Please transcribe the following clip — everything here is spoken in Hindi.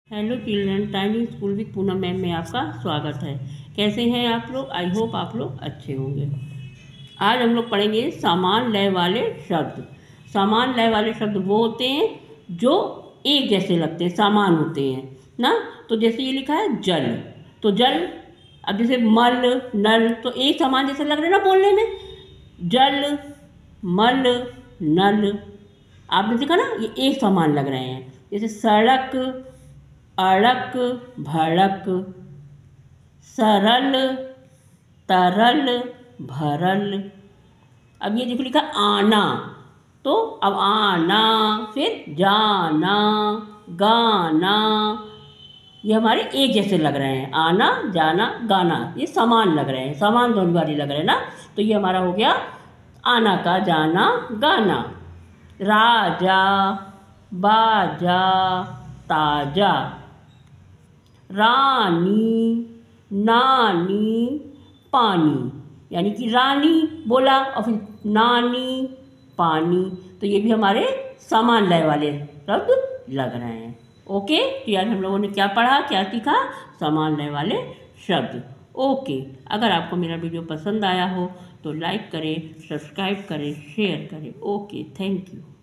Hello children, tiny school with Poonam ma'am में आपका स्वागत है। कैसे हैं आप लोग? आई होप आप लोग अच्छे होंगे। आज हम लोग पढ़ेंगे समान लय वाले शब्द। समान लय वाले शब्द वो होते हैं जो एक जैसे लगते हैं, समान होते हैं ना। तो जैसे ये लिखा है जल, तो जल, अब जैसे मल, नल, तो एक समान जैसे लग रहे हैं ना बोलने में। जल, मल, नल, आपने देखा ना, ये एक समान लग रहे हैं। जैसे सड़क, अड़क, भड़क, सरल, तरल, भरल। अब ये देखो लिखा आना, तो अब आना, फिर जाना, गाना, ये हमारे एक जैसे लग रहे हैं। आना, जाना, गाना, ये समान लग रहे हैं, समान ध्वनि वाले लग रहे हैं ना। तो ये हमारा हो गया आना का जाना, गाना। राजा, बाजा, ताजा। रानी, नानी, पानी, यानी कि रानी बोला और फिर नानी, पानी। तो ये भी हमारे समान लय वाले शब्द लग रहे हैं। ओके, तो यार हम लोगों ने क्या पढ़ा, क्या सीखा? समान लय वाले शब्द। ओके, अगर आपको मेरा वीडियो पसंद आया हो तो लाइक करें, सब्सक्राइब करें, शेयर करें। Okay, thank you.